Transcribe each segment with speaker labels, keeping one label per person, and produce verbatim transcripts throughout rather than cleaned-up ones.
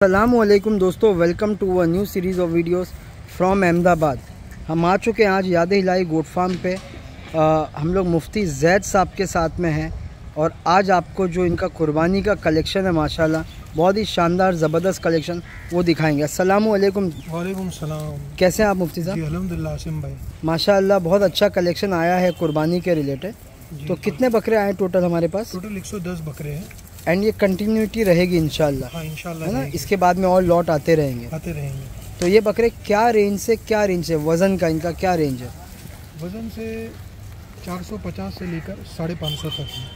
Speaker 1: अस्सलामुअलैकुम दोस्तों, welcome to a new series of videos from Ahmedabad. हम आ चुके हैं आज याद हिलाई गोट फार्म पे। आ, हम लोग मुफ्ती जैद साहब के साथ में हैं और आज आपको जो इनका कुर्बानी का कलेक्शन है माशाल्लाह बहुत ही शानदार ज़बरदस्त कलेक्शन वो दिखाएंगे। अस्सलामुअलैकुम।
Speaker 2: वालेकुम सलाम।
Speaker 1: कैसे हैं आप मुफ्ती साहब?
Speaker 2: अल्हम्दुलिल्लाह आसिम भाई।
Speaker 1: माशाल्लाह बहुत अच्छा कलेक्शन आया है कुर्बानी के रिलेटेड। तो कितने बकरे आए टोटल हमारे पास?
Speaker 2: टोटल एक सौ दस बकरे हैं
Speaker 1: एंड ये कंटिन्यूटी रहेगी इंशाल्लाह।
Speaker 2: हाँ इंशाल्लाह
Speaker 1: है ना, इसके बाद में और लॉट आते रहेंगे
Speaker 2: आते रहेंगे।
Speaker 1: तो ये बकरे क्या रेंज से क्या रेंज है, वज़न का इनका क्या रेंज है?
Speaker 2: वज़न से चार सौ पचास से लेकर साढ़े पाँच सौ तक है।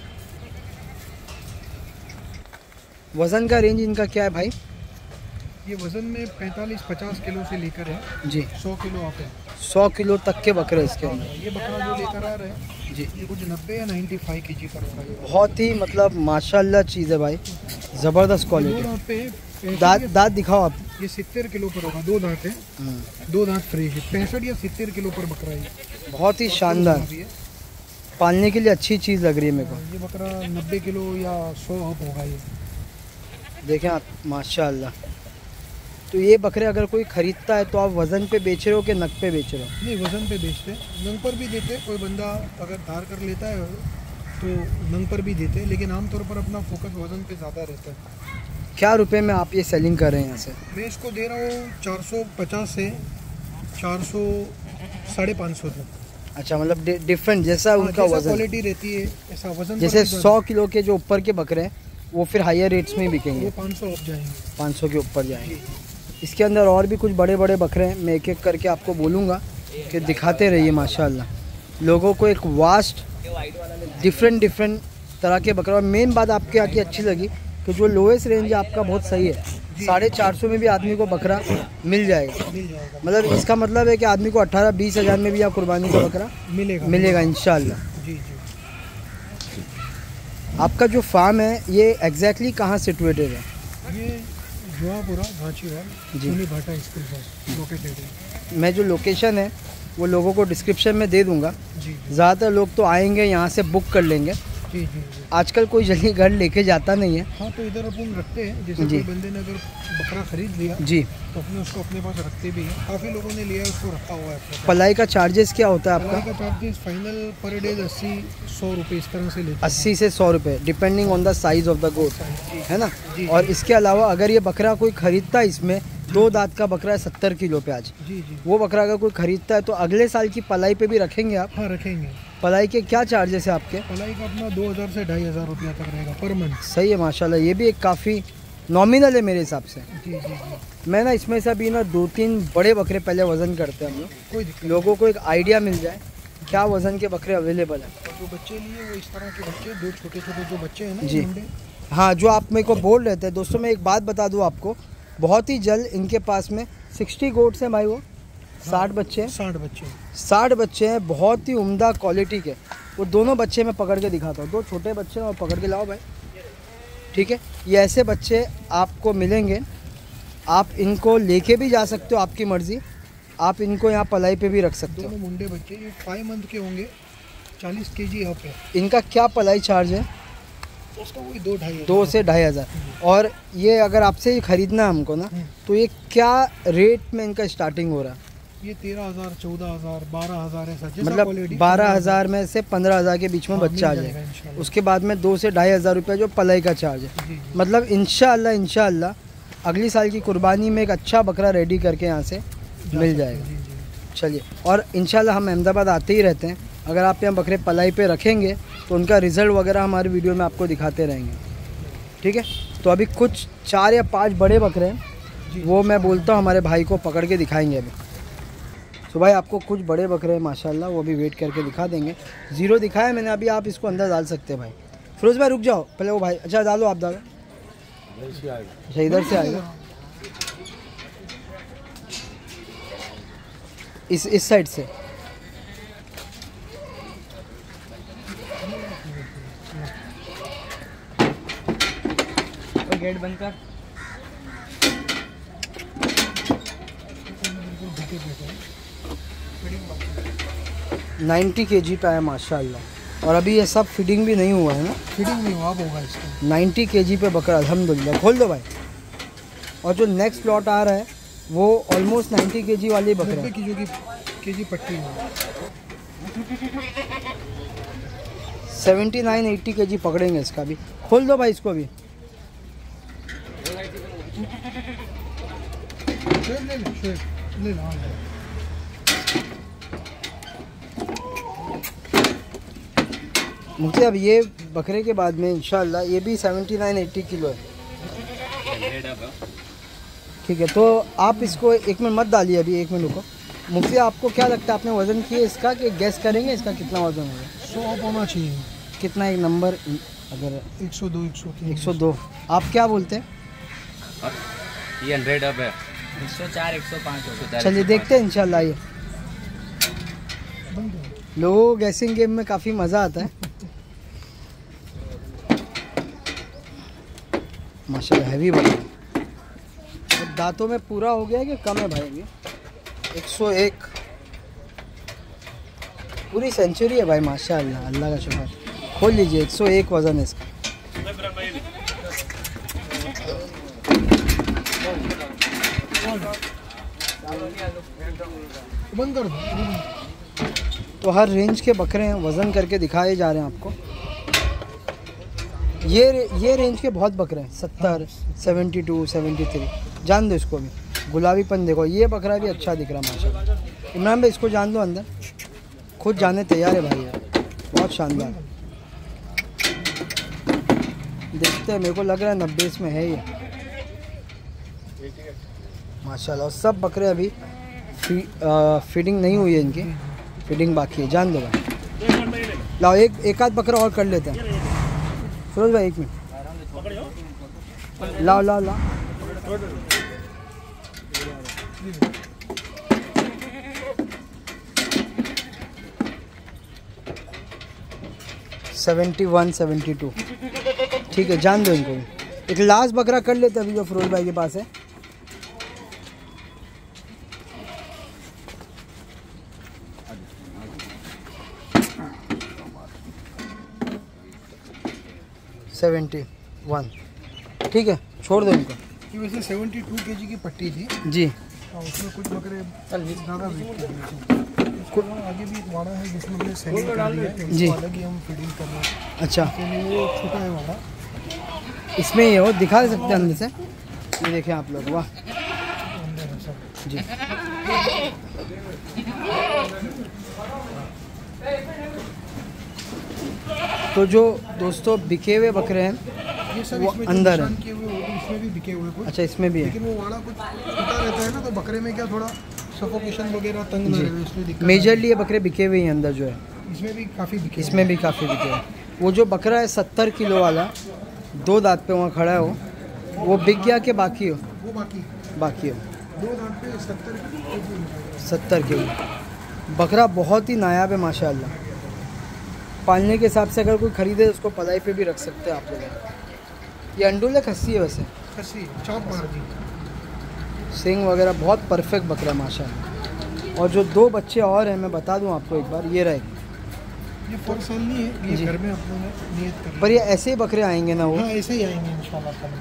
Speaker 1: वज़न का रेंज इनका क्या है भाई?
Speaker 2: ये वज़न में पैंतालीस पचास किलो से लेकर है
Speaker 1: जी
Speaker 2: सौ किलो आप है।
Speaker 1: सौ किलो तक के बकरे इसके अंदर।
Speaker 2: ये बकरा जो लेकर आ रहे हैं
Speaker 1: जी
Speaker 2: ये कुछ नब्बे या नाइन्टी फाइव के जी का है।
Speaker 1: बहुत ही मतलब माशाल्लाह चीज़ है भाई, ज़बरदस्त क्वालिटी।
Speaker 2: दांत पे
Speaker 1: दांत दांत दिखाओ आप।
Speaker 2: ये सितर किलो पर होगा, दो दांत है, दो दांत फ्रेश है। पैंसठ या सितर किलो पर बकरा है,
Speaker 1: बहुत ही शानदार, पालने के लिए अच्छी चीज़ लग रही है मेरे को।
Speaker 2: ये बकरा नब्बे किलो या सौ अप होगा। ये
Speaker 1: देखें आप माशाल्लाह। तो ये बकरे अगर कोई ख़रीदता है तो आप वज़न पे बेच रहे हो कि नग पे बेच रहे हो?
Speaker 2: नहीं, वज़न पे बेचते हैं, नंग पर भी देते। कोई बंदा अगर धार कर लेता है तो नंग पर भी देते हैं, लेकिन आमतौर पर अपना फोकस वज़न पे ज़्यादा रहता है।
Speaker 1: क्या रुपए में आप ये सेलिंग कर रहे हैं यहाँ से?
Speaker 2: मैं इसको दे रहा हूँ चार सौ पचास से चार सौ साढ़े पाँच सौ तक।
Speaker 1: अच्छा, मतलब डिफरेंट जैसा उनका वज़न
Speaker 2: क्वालिटी रहती है ऐसा वज़न।
Speaker 1: जैसे सौ किलो के जो ऊपर के बकरे हैं वो फिर हायर रेट्स में बिकेंगे,
Speaker 2: वो पाँच सौ अप जाएंगे,
Speaker 1: पाँच सौ के ऊपर जाएंगे। इसके अंदर और भी कुछ बड़े बड़े बकरे हैं, मैं एक एक करके आपको बोलूँगा कि दिखाते रहिए। माशाल्लाह लोगों को एक वास्ट डिफरेंट डिफरेंट तरह के बकरे। और मेन बात आपके यहाँ की अच्छी लगी कि जो लोएस्ट रेंज है आपका बहुत सही है, साढ़े चार सौ में भी आदमी को बकरा मिल जाएगा। मतलब इसका मतलब है कि आदमी को अट्ठारह बीस हज़ार में भी आप कुर्बानी का बकरा
Speaker 2: मिलेगा
Speaker 1: मिलेगा इंशाल्लाह।
Speaker 2: जी जी।
Speaker 1: आपका जो फार्म है ये एग्जैक्टली कहाँ सिचुएटेड है?
Speaker 2: ये जुआपुरा घाचीवाल
Speaker 1: जी
Speaker 2: भाटा स्कूल पर लोकेटेड है।
Speaker 1: मैं जो लोकेशन है वो लोगों को डिस्क्रिप्शन में दे दूंगा।
Speaker 2: जी
Speaker 1: ज़्यादातर लोग तो आएंगे यहाँ से बुक कर लेंगे।
Speaker 2: जी जी जी।
Speaker 1: आजकल कोई जल्दी घर लेके जाता नहीं है।
Speaker 2: हाँ, तो इधर अपन रखते हैं। जैसे कोई बंदे ने अगर बकरा खरीद लिया
Speaker 1: जी
Speaker 2: तो अपने उसको अपने पास रखते भी हैं। काफ़ी लोगों ने लिया है, उसको रखा हुआ है अपने पास।
Speaker 1: पलाई का चार्जेस क्या होता है आपका?
Speaker 2: पलाई का चार्जेस फाइनल पर डे अस्सी सौ रुपये इस तरह से लेते हैं।
Speaker 1: अस्सी से सौ रुपये depending on the size of the goat, है ना।
Speaker 2: जी,
Speaker 1: और इसके अलावा अगर ये बकरा कोई ख़रीदता है, इसमें दो दांत का बकरा है सत्तर किलो पे आज,
Speaker 2: जी जी।
Speaker 1: वो बकरा अगर कोई ख़रीदता है तो अगले साल की पलाई पे भी रखेंगे आप?
Speaker 2: हाँ रखेंगे।
Speaker 1: पलाई के क्या चार्जेस है आपके?
Speaker 2: पलाई का अपना दो हज़ार से ढाई हज़ार रुपया तक रहेगा पर मंथ।
Speaker 1: सही है माशाल्लाह, ये भी एक काफ़ी नॉमिनल है मेरे हिसाब से।
Speaker 2: जी जी जी।
Speaker 1: मैं ना इसमें से अभी ना दो तीन बड़े बकरे पहले वज़न करते हैं हम लोग,
Speaker 2: कोई दिक्कत
Speaker 1: लोगों को एक आइडिया मिल जाए क्या वज़न के बकरे अवेलेबल हैं।
Speaker 2: जो बच्चे लिए वो इस तरह के बच्चे, दो छोटे छोटे जो बच्चे हैं ना
Speaker 1: जी
Speaker 2: मुंडे।
Speaker 1: हाँ, जो आप मेरे को बोल रहे थे दोस्तों, मैं एक बात बता दूँ आपको, बहुत ही जल्द इनके पास में साठ गोट्स हैं भाई, वो साठ बच्चे हैं।
Speaker 2: साठ बच्चे
Speaker 1: साठ बच्चे हैं, बहुत ही उम्दा क्वालिटी के। वो दोनों बच्चे मैं पकड़ के दिखाता हूँ, दो छोटे बच्चे हैं और पकड़ के लाओ भाई, ठीक है। ये ऐसे बच्चे आपको मिलेंगे, आप इनको लेके भी जा सकते हो, आपकी मर्ज़ी। आप इनको यहाँ पलाई पे भी रख सकते हो।
Speaker 2: दोनों मुंडे बच्चे ये फाइव मंथ के होंगे, चालीस केजी अप है।
Speaker 1: इनका क्या पलाई चार्ज है?
Speaker 2: उसका वही दो ढाई
Speaker 1: दो से ढाई हज़ार। और ये अगर आपसे ये ख़रीदना है हमको ना, तो ये क्या रेट में इनका स्टार्टिंग हो रहा है?
Speaker 2: ये तेरह हज़ार चौदह हज़ार बारह हज़ार ऐसा,
Speaker 1: मतलब बारह हज़ार में से पंद्रह हज़ार के बीच में बच्चा आ जाएगा। उसके बाद में दो से ढाई हज़ार रुपये जो पलाई का चार्ज है। मतलब इंशाअल्लाह इंशाअल्लाह अगली साल की कुर्बानी में एक अच्छा बकरा रेडी करके यहाँ से मिल जाएगा। चलिए, और इंशाअल्लाह हम अहमदाबाद आते ही रहते हैं। अगर आप यहाँ बकरे पलाई पे रखेंगे तो उनका रिज़ल्ट वगैरह हमारी वीडियो में आपको दिखाते रहेंगे, ठीक है। तो अभी कुछ चार या पाँच बड़े बकरे हैं, वो मैं बोलता हूँ हमारे भाई को पकड़ के दिखाएंगे अभी। तो भाई आपको कुछ बड़े बकरे हैं माशाल्लाह, वो भी वेट करके दिखा देंगे। ज़ीरो दिखाया मैंने अभी, आप इसको अंदर डाल सकते हैं भाई। फिरोज़ भाई रुक जाओ पहले, वो भाई अच्छा डालो, आप डालो। अच्छा इधर से आएगा, इस इस साइड से। और गेट बंद कर। नब्बे केजी पे है माशाल्लाह। और अभी ये सब फीडिंग भी नहीं हुआ है ना?
Speaker 2: फीडिंग नहीं हुआ, होगा इसका।
Speaker 1: नब्बे केजी पे बकरा अल्हम्दुलिल्लाह। खोल दो भाई। और जो नेक्स्ट लॉट आ रहा है वो ऑलमोस्ट नाइन्टी केजी वाले बकरे हैं।
Speaker 2: की जो के जी पट्टी है
Speaker 1: सेवेंटी नाइन एट्टी के जी पकड़ेंगे इसका भी। खोल दो भाई इसको भी।
Speaker 2: ले ले ले ले ला।
Speaker 1: मुझे अब ये बकरे के बाद में इंशाल्लाह ये भी सेवेंटी नाइन एट्टी किलो है। ठीक है, तो आप इसको एक मिनट मत डालिए अभी, एक मिनट रुको। मुफ्ती आपको क्या लगता है, आपने वज़न किया इसका कि गैस करेंगे इसका कितना वज़न होगा?
Speaker 2: सौ होना चाहिए।
Speaker 1: कितना एक नंबर अगर?
Speaker 2: एक सौ दो, एक सौ तीन,
Speaker 1: एक सौ दो। आप क्या बोलते हैं?
Speaker 3: ये हंड्रेड अब है
Speaker 4: एक सौ चार, एक सौ पाँच।
Speaker 1: चलिए देखते हैं इंशाल्लाह। ये लोगों को गैसिंग गेम में काफ़ी मज़ा आता है। माशाल्लाह हैवी बना। दांतों में पूरा हो गया कि कम है भाई? ये एक सौ एक पूरी सेंचुरी है भाई माशाल्लाह, अल्लाह का शुक्र। खोल लीजिए, एक सौ एक वज़न है इसका।
Speaker 2: बंद कर दो।
Speaker 1: तो हर रेंज के बकरे हैं, वज़न करके दिखाए जा रहे हैं आपको। ये ये रेंज के बहुत बकरे हैं, सत्तर, सेवेंटी टू, सेवेंटी थ्री। जान दो इसको भी, गुलाबीपन देखो। ये बकरा भी अच्छा दिख रहा है माशाल्लाह। इमरान भाई इसको जान दो अंदर, खुद जाने तैयार है भाई यार, बहुत शानदार। देखते हैं, मेरे को लग रहा है नब्बे इसमें है ये माशाल्लाह। और सब बकरे अभी फी, आ, फीडिंग नहीं हुई है इनकी, फीडिंग बाकी है। जान दो भाई। लाओ एक एक आध बकरा और कर लेते हैं। फिरोज भाई एक मिनट, लाओ लाओ लाओ। Seventy one, seventy two. ठीक है, जान दो इनको भी। एक लास्ट बकरा कर लेते अभी जो फिरोज भाई के पास है। Seventy one. ठीक है, छोड़ दो इनको।
Speaker 2: ये वैसे सेवेंटी टू केजी की पट्टी थी
Speaker 1: जी।
Speaker 2: और उसमें कुछ बकरे ज़्यादा वेट के थे। आगे भी एक वाड़ा है जिसमें हमने सेलिंग कर दिया है,
Speaker 1: जी।
Speaker 2: अलग ही हम फीडिंग कर रहे हैं।
Speaker 1: अच्छा,
Speaker 2: वो छोटा है वाड़ा,
Speaker 1: इसमें ये हो दिखा सकते हैं अंदर से। ये देखें आप लोग, वाह
Speaker 2: अंदर है सब।
Speaker 1: जी। तो जो दोस्तों बिके हुए बकरे हैं
Speaker 2: ये सब
Speaker 1: वो
Speaker 2: इसमें जो
Speaker 1: अंदर है।
Speaker 2: निशान किए हुए वो भी इसमें भी बिके हुए कुछ।
Speaker 1: अच्छा, इसमें भी है।
Speaker 2: लेकिन वो वाड़ा कुछ छोटा रहता है ना, तो बकरे में क्या थोड़ा सफोकेशन वगैरह तंग ना रहे, इसलिए दिक्कत
Speaker 1: मेजरली ये बकरे बिके हुए हैं अंदर जो है।
Speaker 2: है। इसमें भी काफ़ी बिके
Speaker 1: इसमें भी काफ़ी बिके हैं। वो जो बकरा है सत्तर किलो वाला, दो दांत पे वहाँ खड़ा हो, वो बिक गया कि बाकी हो?
Speaker 2: वो बाकी
Speaker 1: बाकी हो।
Speaker 2: दो दांत पे सत्तर केजी।
Speaker 1: सत्तर किलो बकरा बहुत ही नायाब है माशाल्लाह। पालने के हिसाब से अगर कोई ख़रीदे तो उसको पलाई पे भी रख सकते हैं आप लोग। ये अंडुल है, खस्सी है वैसे?
Speaker 2: खस्सी, चौक मार दी।
Speaker 1: सिंग वगैरह बहुत परफेक्ट बकरा है माशाल्लाह। और जो दो बच्चे और हैं मैं बता दूं आपको एक बार, ये रहे।
Speaker 2: ये पर साल नहीं है, ये घर में आप लोगों ने नियत कर।
Speaker 1: पर ये ऐसे ही बकरे आएंगे ना वो?
Speaker 2: हाँ, ऐसे ही आएंगे इंशाल्लाह ताला।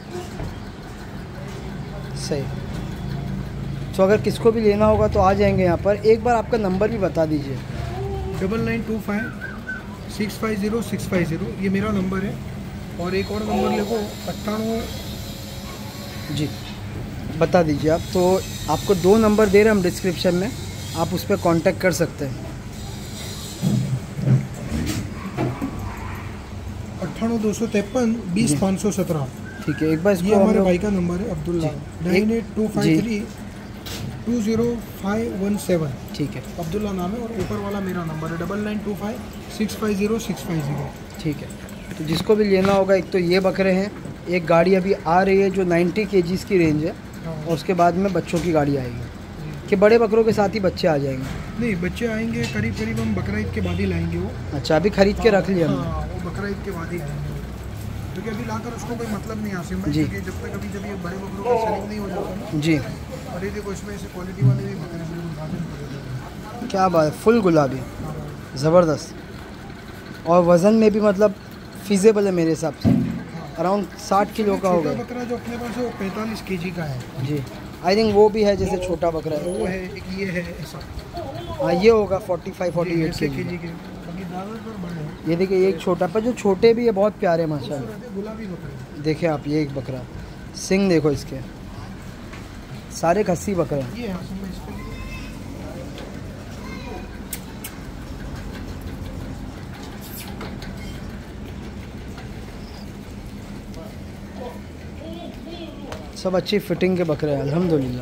Speaker 1: सही। तो अगर किसको भी लेना होगा तो आ जाएंगे यहाँ पर। एक बार आपका नंबर भी बता दीजिए।
Speaker 2: Double nine two five six five zero six five zero ये मेरा नंबर है। और एक और नंबर लिखो, अट्ठानवे।
Speaker 1: जी बता दीजिए आप। तो आपको दो नंबर दे रहे हैं हम डिस्क्रिप्शन में, आप उस पर कांटेक्ट कर सकते हैं।
Speaker 2: अट्ठानवे दो सौ तिरपन बीस पाँच सौ सत्रह।
Speaker 1: ठीक है, एक बार इसको
Speaker 2: ये
Speaker 1: हम
Speaker 2: हमारे
Speaker 1: लोग-
Speaker 2: भाई का नंबर है, Abdullah. Nine eight two five three two zero five one seven.
Speaker 1: ठीक है,
Speaker 2: अब्दुल्ला नाम है। और ऊपर वाला मेरा नंबर है, double nine two five six five zero six five zero.
Speaker 1: ठीक है। तो जिसको भी लेना होगा, एक तो ये बकरे हैं, एक गाड़ी अभी आ रही है जो नब्बे केजीज़ की रेंज है, और उसके बाद में बच्चों की गाड़ी आएगी कि बड़े बकरों के साथ ही बच्चे आ जाएंगे?
Speaker 2: नहीं, बच्चे आएंगे करीब करीब हम बकरा ईद के बाद ही लाएंगे वो।
Speaker 1: अच्छा, अभी खरीद के रख लिया हमने।
Speaker 2: हाँ, वो बकरा ईद के बाद ही आएंगे, क्योंकि अभी लाकर उसको कोई मतलब नहीं आसिम भाई,
Speaker 1: जी।
Speaker 2: क्योंकि जब तक अभी जब ये बड़े बकरों का सेलिंग नहीं हो जाता ना।
Speaker 1: जी,
Speaker 2: और ये देखो इसमें ऐसे क्वालिटी वाले भी बकरे बिल्कुल गाजर पड़े हैं।
Speaker 1: क्या बात है, फुल गुलाबी, ज़बरदस्त। और वज़न में भी मतलब फिज़ेबल है मेरे हिसाब से। अराउंड साठ किलो का होगा।
Speaker 2: छोटा बकरा जो अपने पास है वो पैंतालीस केजी का है
Speaker 1: जी, आई थिंक वो भी है जैसे छोटा बकरा है।
Speaker 2: वो है, एक ये है ऐसा,
Speaker 1: हाँ ये होगा फोर्टी फाइव फोर्टी एट
Speaker 2: ऐसे
Speaker 1: के
Speaker 2: केजी
Speaker 1: जी।
Speaker 2: के, बाकी ज़्यादातर बड़े हैं।
Speaker 1: ये देखिए एक छोटा, पर जो छोटे भी है बहुत प्यारे हैं माशाल्लाह।
Speaker 2: खूबसूरत है, गुलाबी बकरे।
Speaker 1: देखिए आप ये एक बकरा, सिंग देखो इसके, सारे खस्सी बकरे हैं।
Speaker 2: ये है असल में इसके लिए
Speaker 1: सब अच्छी फिटिंग के बकरे हैं अल्हम्दुलिल्लाह।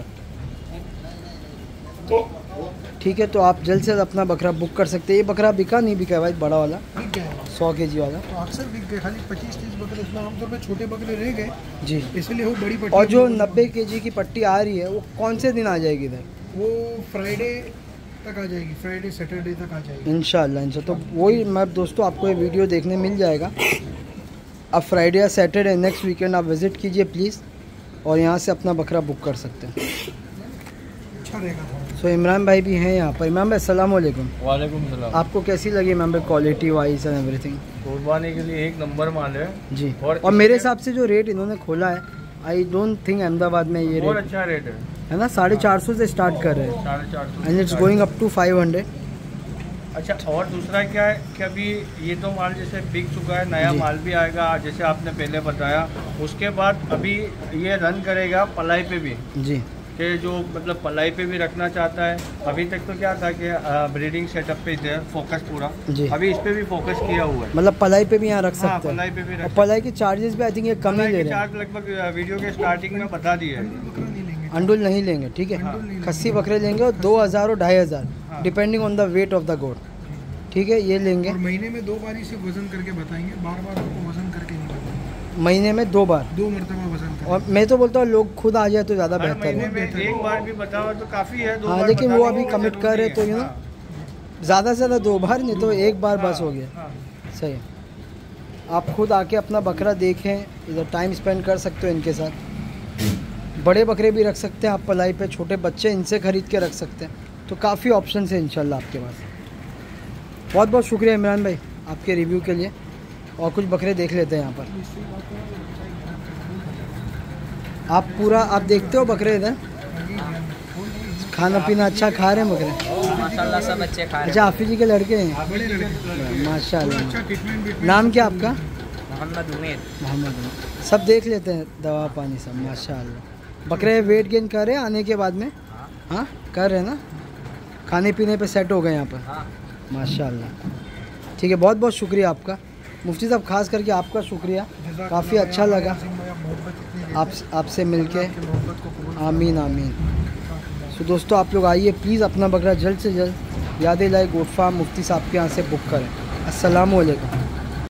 Speaker 1: ठीक है, तो आप जल्द से जल्द अपना बकरा बुक कर सकते हैं। ये बकरा बिका नहीं बिका है भाई, बड़ा वाला
Speaker 2: बिक गया है,
Speaker 1: सौ के जी वाला
Speaker 2: तो अक्सर बिक गए, खाली पच्चीस तीस बकरे उसमें आमतौर पे छोटे बकरे रह गए,
Speaker 1: जी।
Speaker 2: इसलिए वो बड़ी पट्टी।
Speaker 1: और जो नब्बे के जी की पट्टी आ रही है वो कौन से दिन आ जाएगी इधर?
Speaker 2: वो फ्राइडे तक आ जाएगी, फ्राइडे सैटरडे तक आ जाएगी
Speaker 1: इंशाल्लाह इंशाल्लाह। तो वही मैं दोस्तों आपको ये वीडियो देखने मिल जाएगा। आप फ्राइडे या सैटरडे नेक्स्ट वीकेंड आप विज़िट कीजिए प्लीज़, और यहाँ से अपना बकरा बुक कर सकते हैं।
Speaker 2: अच्छा रहेगा।
Speaker 1: सो इमरान भाई भी हैं यहाँ पर। इमरान भाई अस्सलाम वालेकुम।
Speaker 3: वालेकुम सलाम।
Speaker 1: आपको कैसी लगी इमरान भाई क्वालिटी वाइज एंड एवरीथिंग?
Speaker 3: कुर्बानी के लिए एक नंबर माल है
Speaker 1: जी।
Speaker 3: और
Speaker 1: और मेरे हिसाब से जो रेट इन्होंने खोला है, आई डोंट थिंक अहमदाबाद में ये
Speaker 3: बहुत
Speaker 1: रेट
Speaker 3: अच्छा रेट है,
Speaker 1: है ना, साढ़े चार सौ से स्टार्ट कर रहे हैं
Speaker 3: साढ़े चार सौ
Speaker 1: and it's going up to five hundred.
Speaker 3: अच्छा, और दूसरा क्या है कि अभी ये तो माल जैसे बिक चुका है, नया
Speaker 1: जी।
Speaker 3: माल भी आएगा जैसे आपने पहले बताया। उसके बाद अभी ये रन करेगा पलाई पे भी,
Speaker 1: जी
Speaker 3: कि जो मतलब पलाई पे भी रखना चाहता है। अभी तक तो क्या था कि ब्रीडिंग सेटअप पे थे फोकस पूरा,
Speaker 1: जी।
Speaker 3: अभी इस पे भी फोकस किया हुआ है।
Speaker 1: मतलब पलाई पे भी यहाँ रख
Speaker 3: हाँ,
Speaker 1: सकते
Speaker 3: पलाई पे भी
Speaker 1: हैं।
Speaker 3: रख
Speaker 1: और पलाई के चार्जेस भी आई थिंक ये कम ही
Speaker 3: पलाई
Speaker 1: ले
Speaker 3: के
Speaker 1: रहे हैं।
Speaker 3: चार्ज लगभग वीडियो के स्टार्टिंग में बता दिए हैं।
Speaker 2: बकरा नहीं लेंगे,
Speaker 1: अंडुल नहीं लेंगे, ठीक है।
Speaker 2: अंडुल नहीं लेंगे।
Speaker 1: खस्सी बकरे लेंगे और दो हज़ार और ढाई हज़ार
Speaker 3: हाँ।
Speaker 1: Depending on the weight of the goat, ठीक है, ये लेंगे।
Speaker 2: और महीने में दो बार इसे वजन करके बताएंगे, बार बार आपको वजन करके नहीं बताएंगे,
Speaker 1: महीने में दो बार।
Speaker 2: दो मरतबा वजन करें।
Speaker 1: और मैं तो बोलता हूँ लोग खुद आ जाए तो ज़्यादा
Speaker 3: हर
Speaker 1: बेहतर
Speaker 3: महीने
Speaker 1: है।
Speaker 3: में एक बार भी बताओ तो काफ़ी है। दो
Speaker 1: हाँ,
Speaker 3: बार
Speaker 1: लेकिन वो
Speaker 3: बताने
Speaker 1: अभी
Speaker 3: की
Speaker 1: कमिट
Speaker 3: जरूरत
Speaker 1: कर रहे
Speaker 3: नहीं
Speaker 1: तो
Speaker 3: है।
Speaker 1: यू नो
Speaker 3: हाँ,
Speaker 1: ज़्यादा से ज़्यादा दो बार, नहीं तो एक बार बस
Speaker 3: हाँ,
Speaker 1: हो गया।
Speaker 3: हाँ।
Speaker 1: सही है। आप खुद आके अपना बकरा देखें, इधर टाइम स्पेंड कर सकते हो इनके साथ। बड़े बकरे भी रख सकते हैं आप पलाई पे, छोटे बच्चे इनसे ख़रीद के रख सकते हैं। तो काफ़ी ऑप्शन है इंशाल्लाह आपके पास। बहुत बहुत शुक्रिया इमरान भाई आपके रिव्यू के लिए। और कुछ बकरे देख लेते हैं यहाँ पर। आप पूरा आप देखते हो बकरे इधर, खाना पीना अच्छा खा रहे हैं बकरे?
Speaker 4: माशाल्लाह सब अच्छे खा रहे
Speaker 1: अच्छा, हाफिज जी के लड़के हैं
Speaker 2: बड़े लड़के,
Speaker 1: माशाल्लाह।
Speaker 2: अच्छा ट्रीटमेंट भी।
Speaker 1: नाम क्या आपका?
Speaker 4: हैं। मोहम्मद उमेद।
Speaker 1: मोहम्मद। सब देख लेते हैं, दवा पानी सब माशाल्लाह। बकरे वेट गेन कर रहे हैं आने के बाद में? हाँ कर रहे हैं ना, खाने पीने पे सेट हो गए यहाँ पर
Speaker 4: हाँ।
Speaker 1: माशाल्लाह। ठीक है, बहुत बहुत शुक्रिया आपका मुफ्ती साहब, खास करके आपका शुक्रिया, काफ़ी अच्छा लगा आप आपसे मिलके। आमीन आमीन। सो दोस्तों आप लोग आइए प्लीज़, अपना बकरा जल्द से जल्द याद लाए गोट फार्म मुफ्ती साहब के यहाँ से बुक करें। अस्सलामु अलैकुम।